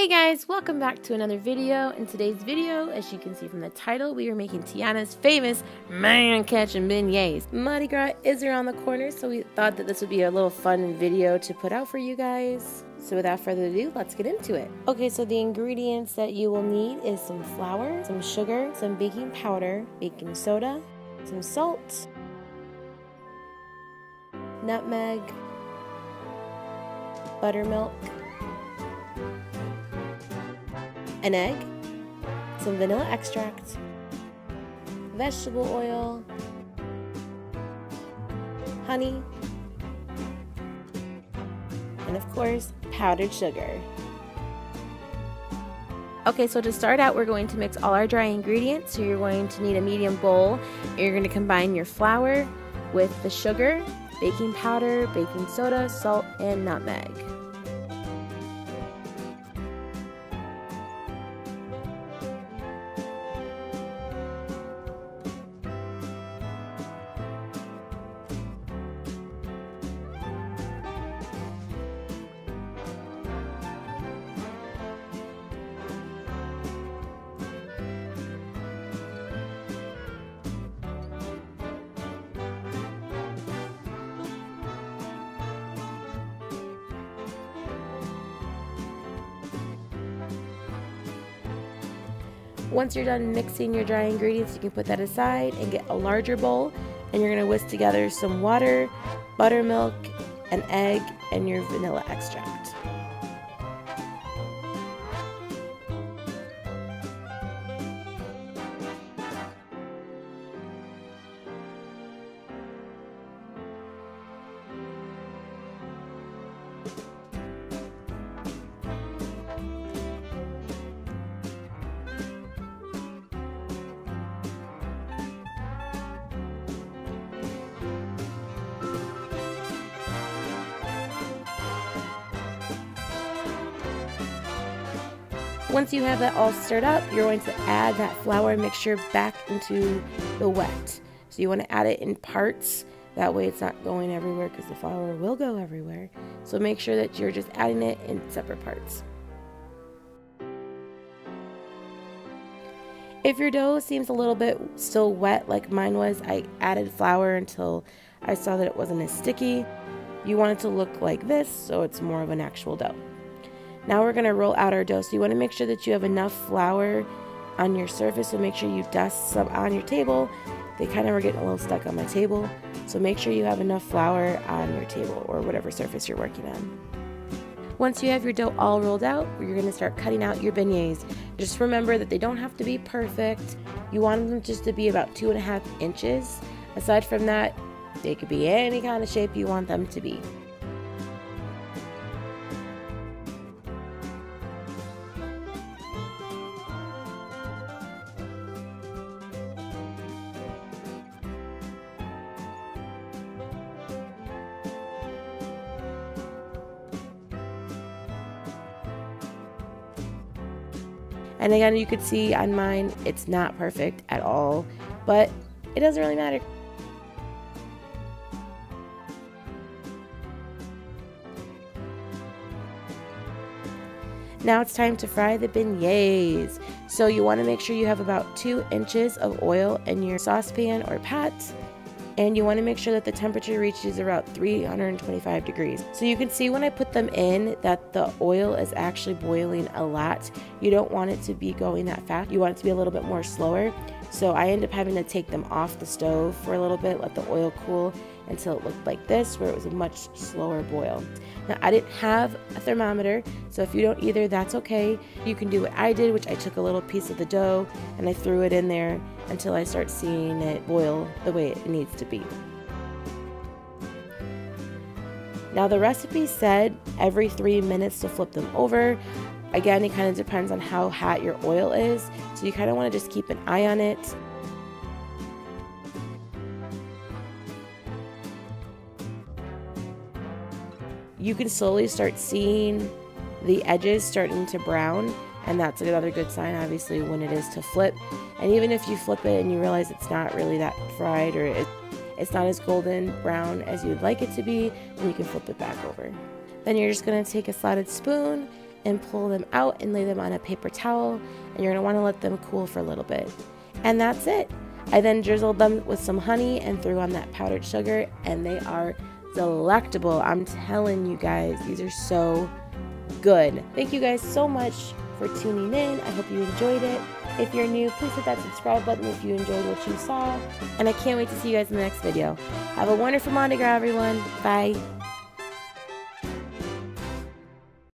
Hey guys, welcome back to another video. In today's video, as you can see from the title, we are making Tiana's famous man catching beignets. Mardi Gras is around the corner, so we thought that this would be a little fun video to put out for you guys. So without further ado, let's get into it. Okay, so the ingredients that you will need is some flour, some sugar, some baking powder, baking soda, some salt, nutmeg, buttermilk, an egg, some vanilla extract, vegetable oil, honey, and of course, powdered sugar. Okay, so to start out, we're going to mix all our dry ingredients. So you're going to need a medium bowl. You're going to combine your flour with the sugar, baking powder, baking soda, salt, and nutmeg. Once you're done mixing your dry ingredients, you can put that aside and get a larger bowl, and you're going to whisk together some water, buttermilk, an egg, and your vanilla extract. Once you have that all stirred up, you're going to add that flour mixture back into the wet. So you want to add it in parts, that way it's not going everywhere because the flour will go everywhere. So make sure that you're just adding it in separate parts. If your dough seems a little bit still wet like mine was, I added flour until I saw that it wasn't as sticky. You want it to look like this, so it's more of an actual dough. Now we're going to roll out our dough, so you want to make sure that you have enough flour on your surface, so make sure you dust some on your table. They kind of were getting a little stuck on my table, so make sure you have enough flour on your table or whatever surface you're working on. Once you have your dough all rolled out, you're going to start cutting out your beignets. Just remember that they don't have to be perfect. You want them just to be about 2.5 inches. Aside from that, they could be any kind of shape you want them to be. And again, you could see on mine, it's not perfect at all, but it doesn't really matter. Now it's time to fry the beignets. So you want to make sure you have about 2 inches of oil in your saucepan or pot. And you want to make sure that the temperature reaches about 325 degrees. So you can see when I put them in that the oil is actually boiling a lot. You don't want it to be going that fast. You want it to be a little bit more slower. So I end up having to take them off the stove for a little bit, let the oil cool until it looked like this, where it was a much slower boil. Now I didn't have a thermometer, so if you don't either, that's okay. You can do what I did, which I took a little piece of the dough and I threw it in there until I start seeing it boil the way it needs to be. Now the recipe said every 3 minutes to flip them over. Again, it kind of depends on how hot your oil is, so you kind of want to just keep an eye on it. You can slowly start seeing the edges starting to brown, and that's another good sign, obviously, when it is to flip. And even if you flip it and you realize it's not really that fried, or it's not as golden brown as you'd like it to be, then you can flip it back over. Then you're just going to take a slotted spoon and pull them out and lay them on a paper towel, and you're going to want to let them cool for a little bit. And that's it. I then drizzled them with some honey and threw on that powdered sugar, and they are delectable. I'm telling you guys, these are so good. Thank you guys so much for tuning in. I hope you enjoyed it. If you're new, please hit that subscribe button if you enjoyed what you saw. And I can't wait to see you guys in the next video. Have a wonderful Mardi Gras, everyone. Bye.